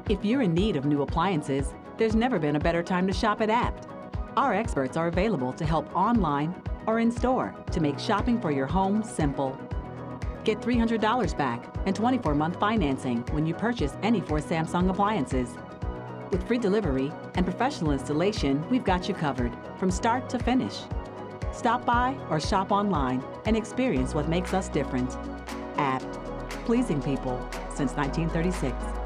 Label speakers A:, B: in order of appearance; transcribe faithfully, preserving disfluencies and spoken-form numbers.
A: If you're in need of new appliances, there's never been a better time to shop at Apt. Our experts are available to help online or in store to make shopping for your home simple. Get three hundred dollars back and twenty-four month financing when you purchase any four Samsung appliances. With free delivery and professional installation, we've got you covered from start to finish. Stop by or shop online and experience what makes us different. Apt, pleasing people since nineteen thirty-six.